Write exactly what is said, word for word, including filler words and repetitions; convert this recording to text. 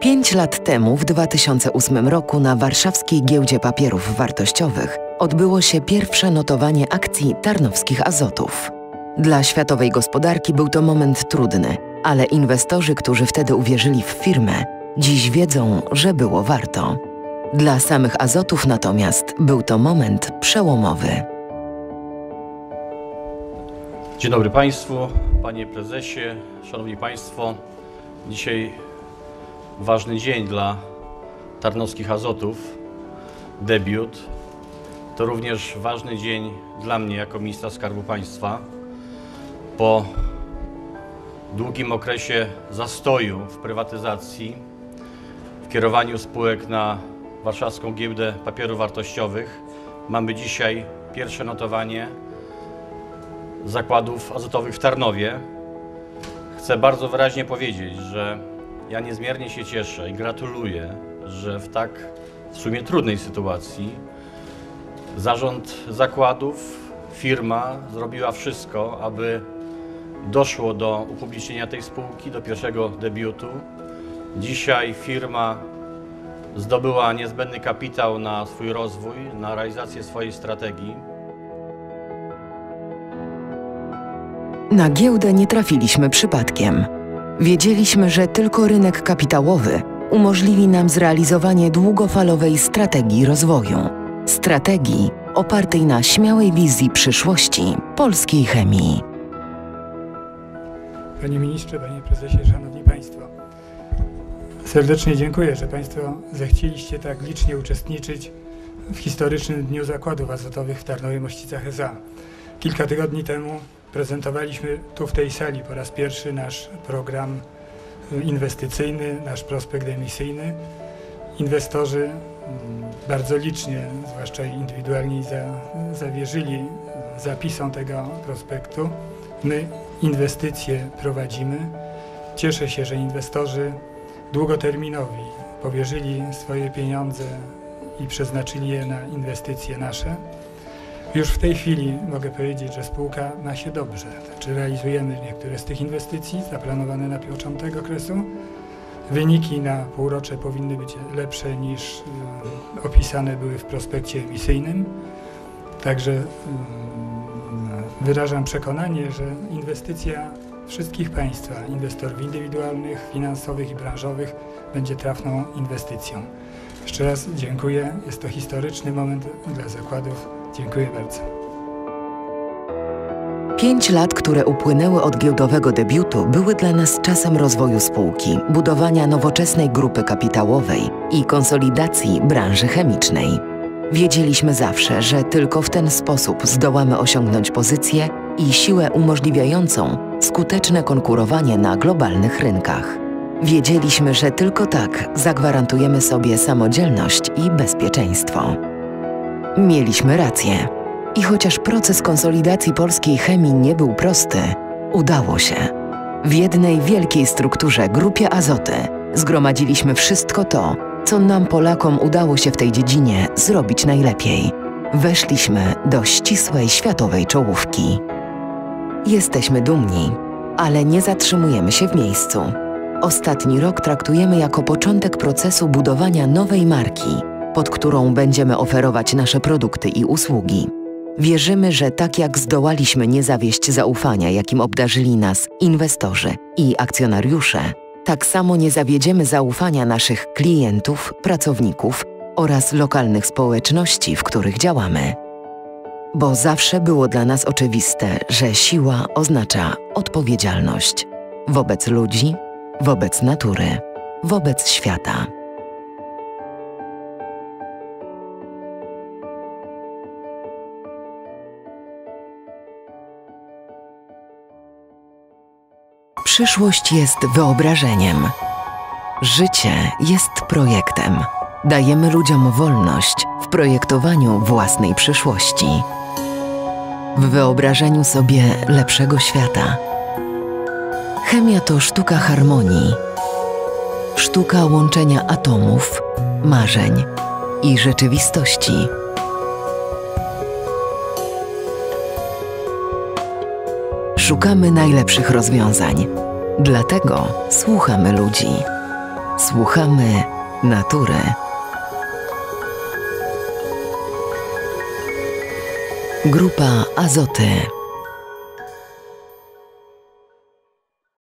Pięć lat temu, w dwa tysiące ósmym roku, na warszawskiej Giełdzie Papierów Wartościowych odbyło się pierwsze notowanie akcji Tarnowskich Azotów. Dla światowej gospodarki był to moment trudny, ale inwestorzy, którzy wtedy uwierzyli w firmę, dziś wiedzą, że było warto. Dla samych Azotów natomiast był to moment przełomowy. Dzień dobry Państwu, Panie Prezesie, Szanowni Państwo. Dzisiaj ważny dzień dla Tarnowskich Azotów, debiut. To również ważny dzień dla mnie jako ministra Skarbu Państwa. Po długim okresie zastoju w prywatyzacji, w kierowaniu spółek na warszawską Giełdę Papierów Wartościowych, mamy dzisiaj pierwsze notowanie zakładów azotowych w Tarnowie. Chcę bardzo wyraźnie powiedzieć, że ja niezmiernie się cieszę i gratuluję, że w tak w sumie trudnej sytuacji zarząd zakładów, firma zrobiła wszystko, aby doszło do upublicznienia tej spółki, do pierwszego debiutu. Dzisiaj firma zdobyła niezbędny kapitał na swój rozwój, na realizację swojej strategii. Na giełdę nie trafiliśmy przypadkiem. Wiedzieliśmy, że tylko rynek kapitałowy umożliwi nam zrealizowanie długofalowej strategii rozwoju. Strategii opartej na śmiałej wizji przyszłości polskiej chemii. Panie Ministrze, Panie Prezesie, Szanowni Państwo. Serdecznie dziękuję, że Państwo zechcieliście tak licznie uczestniczyć w historycznym Dniu Zakładów Azotowych w Tarnowie-Mościcach S A. Kilka tygodni temu prezentowaliśmy tu w tej sali po raz pierwszy nasz program inwestycyjny, nasz prospekt emisyjny. Inwestorzy bardzo licznie, zwłaszcza indywidualni, za, zawierzyli zapisom tego prospektu. My inwestycje prowadzimy. Cieszę się, że inwestorzy długoterminowi powierzyli swoje pieniądze i przeznaczyli je na inwestycje nasze. Już w tej chwili mogę powiedzieć, że spółka ma się dobrze. Znaczy realizujemy niektóre z tych inwestycji zaplanowane na początek okresu. Wyniki na półrocze powinny być lepsze niż y, opisane były w prospekcie emisyjnym. Także y, wyrażam przekonanie, że inwestycja wszystkich Państwa, inwestorów indywidualnych, finansowych i branżowych, będzie trafną inwestycją. Jeszcze raz dziękuję. Jest to historyczny moment dla zakładów. Dziękuję bardzo. Pięć lat, które upłynęły od giełdowego debiutu, były dla nas czasem rozwoju spółki, budowania nowoczesnej grupy kapitałowej i konsolidacji branży chemicznej. Wiedzieliśmy zawsze, że tylko w ten sposób zdołamy osiągnąć pozycję i siłę umożliwiającą skuteczne konkurowanie na globalnych rynkach. Wiedzieliśmy, że tylko tak zagwarantujemy sobie samodzielność i bezpieczeństwo. Mieliśmy rację. I chociaż proces konsolidacji polskiej chemii nie był prosty, udało się. W jednej wielkiej strukturze, Grupie Azoty, zgromadziliśmy wszystko to, co nam Polakom udało się w tej dziedzinie zrobić najlepiej. Weszliśmy do ścisłej światowej czołówki. Jesteśmy dumni, ale nie zatrzymujemy się w miejscu. Ostatni rok traktujemy jako początek procesu budowania nowej marki, pod którą będziemy oferować nasze produkty i usługi. Wierzymy, że tak jak zdołaliśmy nie zawieść zaufania, jakim obdarzyli nas inwestorzy i akcjonariusze, tak samo nie zawiedziemy zaufania naszych klientów, pracowników oraz lokalnych społeczności, w których działamy. Bo zawsze było dla nas oczywiste, że siła oznacza odpowiedzialność wobec ludzi, wobec natury, wobec świata. Przyszłość jest wyobrażeniem. Życie jest projektem. Dajemy ludziom wolność w projektowaniu własnej przyszłości. W wyobrażeniu sobie lepszego świata. Chemia to sztuka harmonii. Sztuka łączenia atomów, marzeń i rzeczywistości. Szukamy najlepszych rozwiązań. Dlatego słuchamy ludzi. Słuchamy natury. Grupa Azoty.